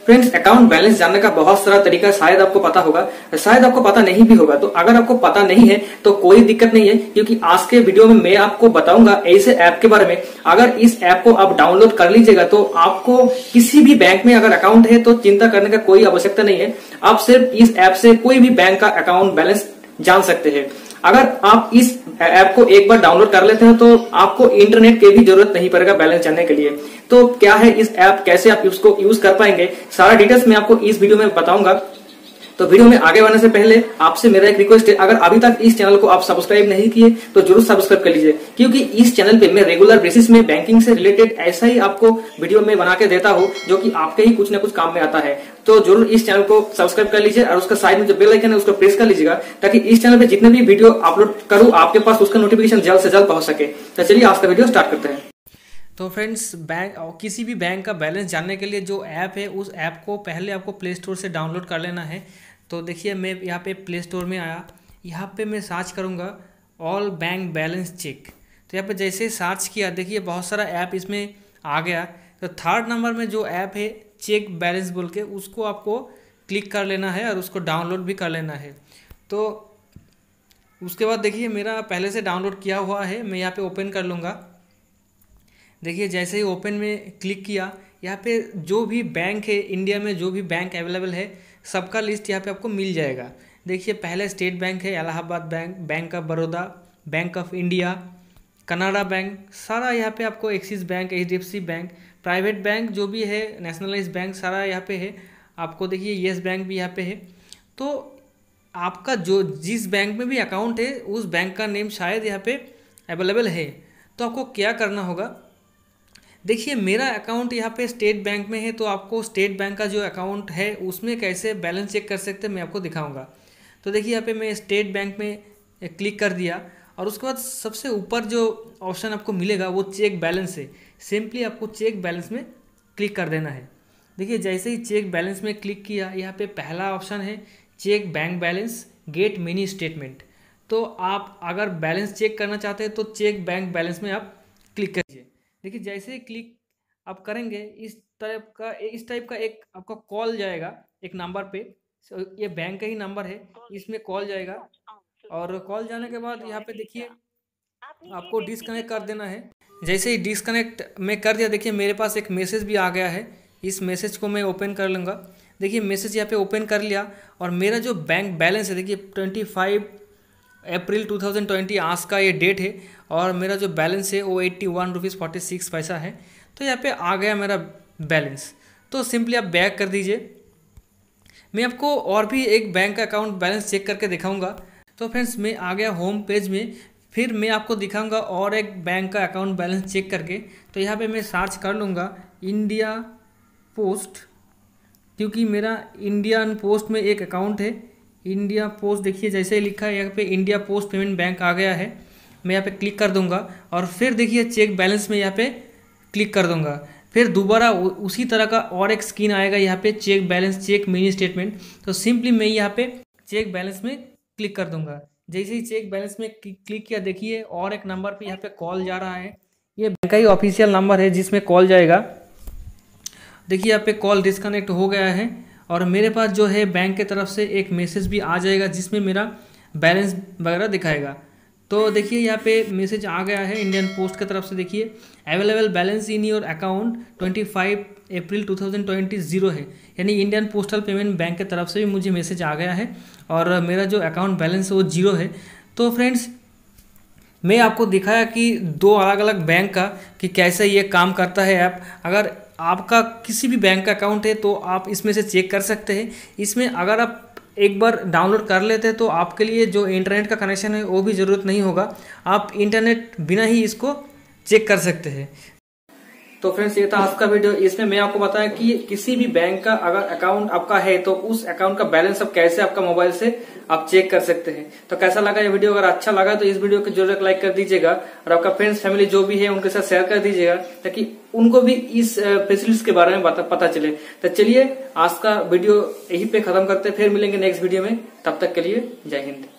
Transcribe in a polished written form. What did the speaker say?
Friends, account balance जानने का बहुत सारा तरीका शायद आपको पता होगा, शायद आपको पता नहीं भी होगा। तो अगर आपको पता नहीं है तो कोई दिक्कत नहीं है, क्योंकि आज के वीडियो में मैं आपको बताऊंगा ऐसे ऐप के बारे में। अगर इस ऐप को आप डाउनलोड कर लीजिएगा तो आपको किसी भी बैंक में अगर अकाउंट है तो चिंता करने का कोई आवश्यकता नहीं है। आप सिर्फ इस ऐप से कोई भी बैंक का अकाउंट बैलेंस जान सकते हैं। अगर आप इस ऐप को एक बार डाउनलोड कर लेते हैं तो आपको इंटरनेट की भी जरूरत नहीं पड़ेगा बैलेंस जानने के लिए। तो क्या है इस ऐप, कैसे आप इसको यूज कर पाएंगे, सारा डिटेल्स मैं आपको इस वीडियो में बताऊंगा। तो वीडियो में आगे बढ़ने से पहले आपसे मेरा एक रिक्वेस्ट है, अगर अभी तक इस चैनल को आप सब्सक्राइब नहीं किए तो जरूर सब्सक्राइब कर लीजिए, क्योंकि इस चैनल पे मैं रेगुलर बेसिस में बैंकिंग से रिलेटेड ऐसा ही आपको वीडियो में बना के देता हूँ जो कि आपके ही कुछ ना कुछ काम में आता है। तो जरूर इस चैनल को सब्सक्राइब कर लीजिए और उसका साइड में जो बेल आइकन है उसको प्रेस कर लीजिएगा, ताकि इस चैनल पे जितने भी वीडियो अपलोड करूँ आपके पास उसका नोटिफिकेशन जल्द से जल्द पहुंच सके। तो चलिए आज का वीडियो स्टार्ट करते हैं। तो फ्रेंड्स, किसी भी बैंक का बैलेंस जानने के लिए जो ऐप है उस ऐप को पहले आपको प्ले स्टोर से डाउनलोड कर लेना है। तो देखिए मैं यहाँ पे प्ले स्टोर में आया, यहाँ पे मैं सर्च करूँगा ऑल बैंक बैलेंस चेक। तो यहाँ पे जैसे ही सर्च किया देखिए बहुत सारा ऐप इसमें आ गया। तो थर्ड नंबर में जो ऐप है चेक बैलेंस बोल के, उसको आपको क्लिक कर लेना है और उसको डाउनलोड भी कर लेना है। तो उसके बाद देखिए मेरा पहले से डाउनलोड किया हुआ है, मैं यहाँ पे ओपन कर लूँगा। देखिए जैसे ही ओपन में क्लिक किया, यहाँ पे जो भी बैंक है इंडिया में, जो भी बैंक अवेलेबल है सबका लिस्ट यहाँ पे आपको मिल जाएगा। देखिए पहले स्टेट बैंक है, Allahabad bank, bank of Baroda, bank of India, Canara bank, सारा यहाँ पे आपको Axis bank, HDFC bank, private bank जो भी है, नेशनलाइज्ड बैंक सारा यहाँ पे है। आपको देखिए येस बैंक भी यहाँ पे है। तो आपका जो जिस बैंक में भी अकाउंट है उस बैंक का नेम शायद यहाँ पे अवेलेबल है। तो आपको क्या करना होगा, देखिए मेरा अकाउंट यहाँ पे स्टेट बैंक में है, तो आपको स्टेट बैंक का जो अकाउंट है उसमें कैसे बैलेंस चेक कर सकते हैं मैं आपको दिखाऊंगा। तो देखिए यहाँ पे मैं स्टेट बैंक में क्लिक कर दिया और उसके बाद सबसे ऊपर जो ऑप्शन आपको मिलेगा वो चेक बैलेंस है। सिंपली आपको चेक बैलेंस में क्लिक कर देना है। देखिए जैसे ही चेक बैलेंस में क्लिक किया, यहाँ पे पहला ऑप्शन है check bank balance get mini statement. तो आप अगर बैलेंस चेक करना चाहते हैं तो चेक बैंक बैलेंस में आप क्लिक करिए। देखिए जैसे ही क्लिक आप करेंगे इस टाइप का एक आपका कॉल जाएगा एक नंबर पे। ये बैंक का ही नंबर है, इसमें कॉल जाएगा और कॉल जाने के बाद यहाँ पे देखिए आपको डिस्कनेक्ट कर देना है। जैसे ही डिस्कनेक्ट मैं कर दिया, देखिए मेरे पास एक मैसेज भी आ गया है। इस मैसेज को मैं ओपन कर लूँगा। देखिए मैसेज यहाँ पे ओपन कर लिया और मेरा जो बैंक बैलेंस है देखिए 25 अप्रैल 2020 आज का ये डेट है और मेरा जो बैलेंस है वो 81 रुपीज़ 46 पैसा है। तो यहाँ पे आ गया मेरा बैलेंस। तो सिंपली आप बैक कर दीजिए। मैं आपको और भी एक बैंक का अकाउंट बैलेंस चेक करके दिखाऊंगा। तो फ्रेंड्स मैं आ गया होम पेज में, फिर मैं आपको दिखाऊंगा और एक बैंक का अकाउंट बैलेंस चेक करके। तो यहाँ पे मैं सर्च कर लूँगा इंडिया पोस्ट, क्योंकि मेरा इंडियन पोस्ट में एक अकाउंट है इंडिया पोस्ट। देखिए जैसे ही लिखा है यहाँ पे इंडिया पोस्ट पेमेंट बैंक आ गया है। मैं यहाँ पे क्लिक कर दूंगा और फिर देखिए चेक बैलेंस में यहाँ पे क्लिक कर दूंगा। फिर दोबारा उसी तरह का और एक स्क्रीन आएगा यहाँ पे check balance check mini statement. तो सिंपली मैं यहाँ पे चेक बैलेंस में क्लिक कर दूंगा। जैसे ही चेक बैलेंस में क्लिक किया, देखिए और एक नंबर पे यहाँ पे कॉल जा रहा है। ये बैंक का ही ऑफिशियल नंबर है जिसमें कॉल जाएगा। देखिए यहाँ पे कॉल डिस्कनेक्ट हो गया है और मेरे पास जो है बैंक के तरफ से एक मैसेज भी आ जाएगा जिसमें मेरा बैलेंस वगैरह दिखाएगा। तो देखिए यहाँ पे मैसेज आ गया है इंडियन पोस्ट की तरफ से। देखिए available balance in your account 25 April 2020 zero है, यानी इंडियन पोस्टल पेमेंट बैंक की तरफ से भी मुझे मैसेज आ गया है और मेरा जो अकाउंट बैलेंस है वो जीरो है। तो फ्रेंड्स मैं आपको दिखाया कि दो अलग अलग बैंक का कि कैसे ये काम करता है ऐप। अगर आपका किसी भी बैंक का अकाउंट है तो आप इसमें से चेक कर सकते हैं। इसमें अगर आप एक बार डाउनलोड कर लेते हैं तो आपके लिए जो इंटरनेट का कनेक्शन है वो भी ज़रूरत नहीं होगा, आप इंटरनेट बिना ही इसको चेक कर सकते हैं। तो फ्रेंड्स ये था आज का वीडियो। इसमें मैं आपको बताया कि किसी भी बैंक का अगर अकाउंट आपका है तो उस अकाउंट का बैलेंस आप कैसे आपका मोबाइल से आप चेक कर सकते हैं। तो कैसा लगा ये वीडियो? अगर अच्छा लगा तो इस वीडियो को जरूर लाइक कर दीजिएगा और आपका फ्रेंड्स फैमिली जो भी है उनके साथ शेयर कर दीजिएगा, ताकि उनको भी इस फैसिलिटीज के बारे में पता चले। तो चलिए आज का वीडियो यहीं पे खत्म करते हैं, फिर मिलेंगे नेक्स्ट वीडियो में। तब तक के लिए जय हिंद।